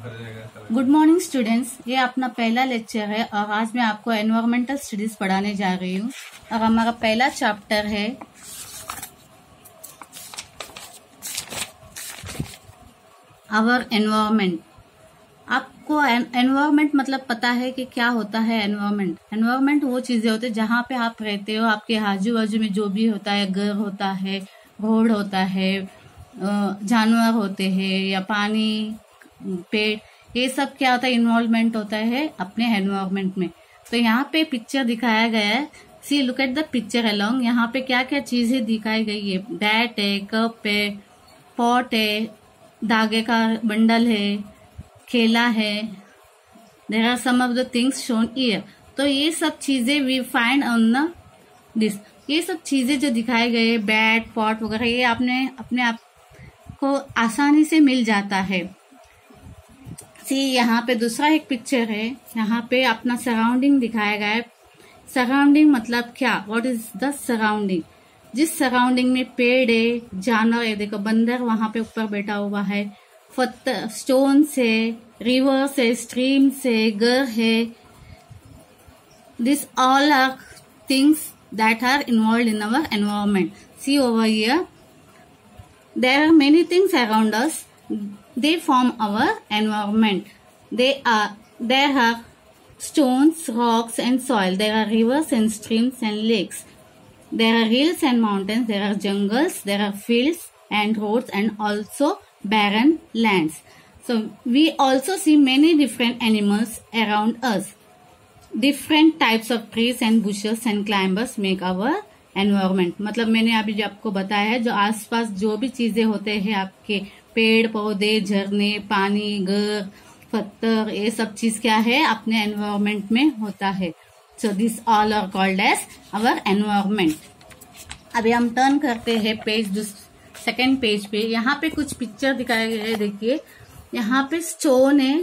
Good morning students, ये अपना पहला लेक्चर है और आज मैं आपको एनवायरमेंटल स्टडीज पढ़ाने जा रही हूँ। और हमारा पहला चैप्टर है आवर एनवायरमेंट। आपको एनवायरमेंट मतलब पता है कि क्या होता है एनवायरमेंट। एनवायरमेंट वो चीजें होते हैं जहाँ पे आप रहते हो, आपके आजू बाजू में जो भी होता है, घर होता है, रोड होता है, जानवर होते हैं या पानी, पेड़, ये सब क्या होता है, इन्वॉल्वमेंट होता है अपने एनवायरमेंट में। तो यहाँ पे पिक्चर दिखाया गया है। See look at the picture along. यहाँ पे क्या क्या चीजें दिखाई गई है। बैट है, कप है, पॉट है, धागे का बंडल है, खेला है। There are some of the things shown here. तो ये सब चीजें we find on the this. ये सब चीजें जो दिखाए गए, बैट, पॉट वगैरह, ये आपने अपने आप को आसानी से मिल जाता है। सी यहाँ पे दूसरा एक पिक्चर है। यहाँ पे अपना सराउंडिंग दिखाया गया है। सराउंडिंग मतलब क्या, व्हाट इज द सराउंडिंग। जिस सराउंडिंग में पेड़ है, जानवर है, देखो बंदर वहां पे ऊपर बैठा हुआ है, पत्थर, स्टोन से, रिवर्स है, स्ट्रीम से, घर है। This all are things that are involved in our environment. See over here, there are many things around us. They form our environment. There are stones, rocks and soil. There are rivers and streams and lakes. There are hills and mountains. There are jungles. There are fields and roads and also barren lands. So we also see many different animals around us. Different types of trees and bushes and climbers make our environment. मतलब मैंने अभी जो आपको बताया है, जो आसपास जो भी चीजें होते हैं आपके, पेड़ पौधे, झरने, पानी, घर, पत्थर, ये सब चीज क्या है, अपने एनवायरमेंट में होता है। So this all are called as our environment. अभी हम टर्न करते हैं पेज, सेकेंड पेज पे। यहाँ पे कुछ पिक्चर दिखाए गए हैं। देखिए यहाँ पे स्टोन है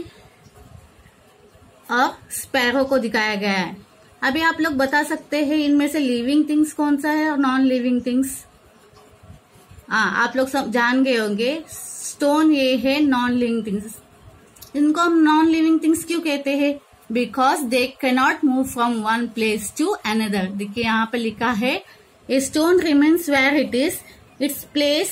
और स्पैरो को दिखाया गया है। अभी आप लोग बता सकते हैं इनमें से लिविंग थिंग्स कौन सा है और नॉन लिविंग थिंग्स। आप लोग सब जान गए होंगे। स्टोन ये है नॉन लिविंग थिंग्स। इनको हम नॉन लिविंग थिंग्स क्यों कहते हैं? Because they can not move from one place to another. देखिए यहाँ पे लिखा है, a stone remains where it is, its place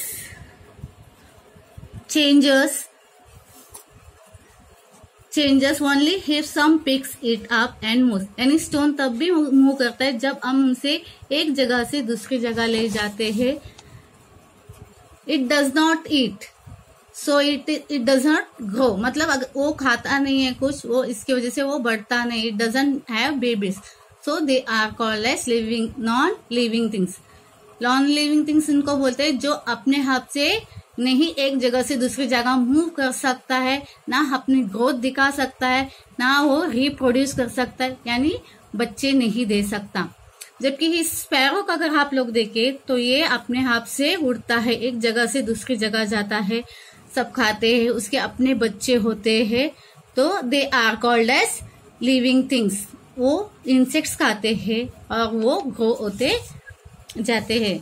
changes only if some picks it up and moves. यानी स्टोन तब भी मूव करता है जब हम उसे एक जगह से दूसरी जगह ले जाते हैं। It does not eat, so it does not grow. मतलब अगर वो खाता नहीं है कुछ, वो इसकी वजह से वो बढ़ता नहीं। It doesn't have babies, so they are called as living non living things. Non living things इनको बोलते हैं जो अपने हाथ से नहीं एक जगह से दूसरी जगह मूव कर सकता है, ना अपनी ग्रोथ दिखा सकता है, ना वो रिप्रोड्यूस कर सकता है, यानी बच्चे नहीं दे सकता। जबकि इस स्पैरो का अगर आप लोग देखें तो ये अपने हाथ से उड़ता है, एक जगह से दूसरी जगह जाता है, सब खाते हैं, उसके अपने बच्चे होते हैं। तो they are called as living things. वो इंसेक्ट्स खाते हैं और वो ग्रो होते जाते हैं।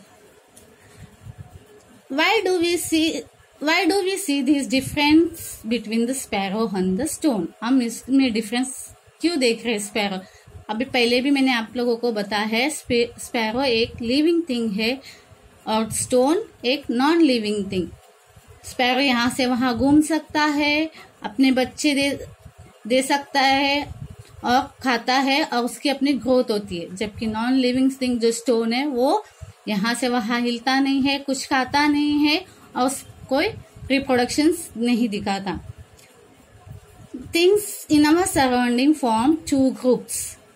Why do we see this difference between the sparrow and the stone? हम इसमें डिफरेंस क्यों देख रहे हैं स्पैरो? अभी पहले भी मैंने आप लोगों को बताया है, स्पैरो एक लिविंग थिंग है और स्टोन एक नॉन लिविंग थिंग। स्पैरो यहाँ से वहां घूम सकता है, अपने बच्चे दे सकता है और खाता है और उसकी अपनी ग्रोथ होती है। जबकि नॉन लिविंग थिंग जो स्टोन है, वो यहाँ से वहां हिलता नहीं है, कुछ खाता नहीं है और कोई रिप्रोडक्शन नहीं दिखाता। Things in our surrounding form two groups.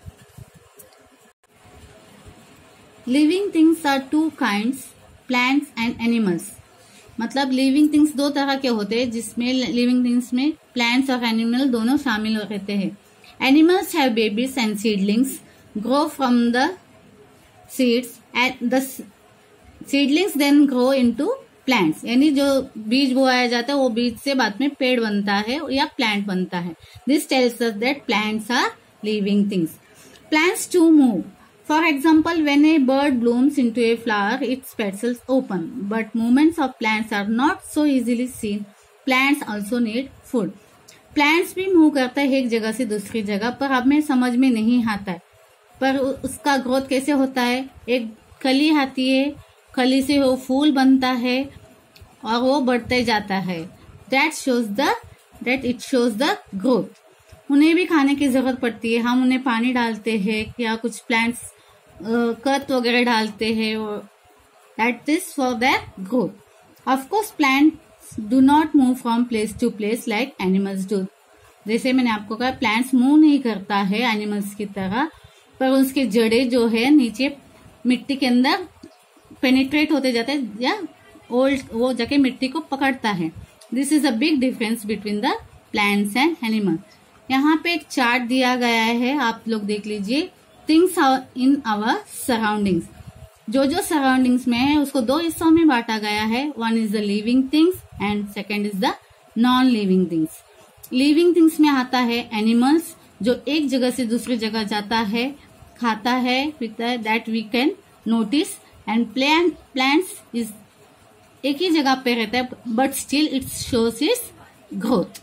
Living things are two kinds, plants and animals. मतलब लिविंग थिंग्स दो तरह के होते हैं, जिसमें लिविंग थिंग्स में प्लांट्स और एनिमल दोनों शामिल रहते हैं। Animals have babies and seedlings, grow from the seeds and the seedlings then grow into plants. यानी जो बीज बोया जाता है वो बीज से बाद में पेड़ बनता है या प्लांट बनता है। This tells us that plants are living things. Plants too move. For example, when a bird blooms into a flower, its petals open. But movements of plants are not so easily seen. Plants also need food. Plants भी move करता है एक जगह से दूसरी जगह, पर हमें समझ में नहीं आता है। पर उसका ग्रोथ कैसे होता है, एक कली आती है, कली से वो फूल बनता है और वो बढ़ते जाता है। That it shows the growth. उन्हें भी खाने की जरूरत पड़ती है, हम उन्हें पानी डालते हैं या कुछ प्लांट्स कट वगैरह डालते हैं, that is for the growth. Of course plants do not move from place to place like animals do. जैसे मैंने आपको कहा, प्लांट्स मूव नहीं करता है एनिमल्स की तरह, पर उसके जड़े जो है नीचे मिट्टी के अंदर पेनिट्रेट होते जाते हैं या वो जाके मिट्टी को पकड़ता है। This is a big difference between the plants and animal. यहाँ पे एक चार्ट दिया गया है, आप लोग देख लीजिए। थिंग्स इन आवर सराउंडिंग्स, जो जो सराउंडिंग्स में है उसको दो हिस्सों में बांटा गया है। One is the living things and second is the non living things. Living things में आता है एनिमल्स, जो एक जगह से दूसरी जगह जाता है, खाता है, that we can notice. And plants is एक ही जगह पे रहता है, but still it shows its growth.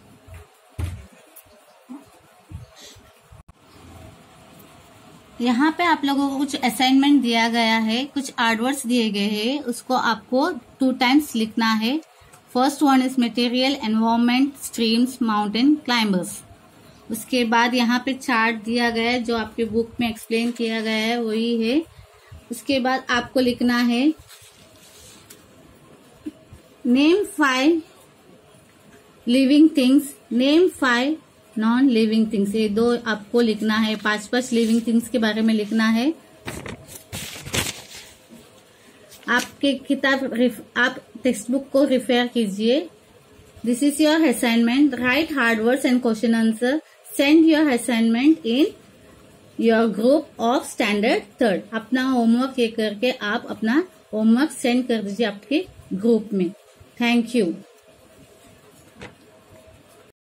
यहाँ पे आप लोगों को कुछ असाइनमेंट दिया गया है, कुछ आर्टवर्ड्स दिए गए हैं, उसको आपको 2 टाइम्स लिखना है। First one is material, environment, streams, mountain, climbers. उसके बाद यहाँ पे चार्ट दिया गया है, जो आपके बुक में एक्सप्लेन किया गया है वही है। उसके बाद आपको लिखना है name 5 living things, name 5 non living things. ये 2 आपको लिखना है, 5 लिविंग थिंग्स के बारे में लिखना है। आपके आप टेक्स्ट बुक को रिफर कीजिए। This is your assignment. Write hard words and question answer. Send your assignment in your group of standard 3rd। अपना होमवर्क ये करके आप अपना होमवर्क सेंड कर दीजिए आपके ग्रुप में। Thank you.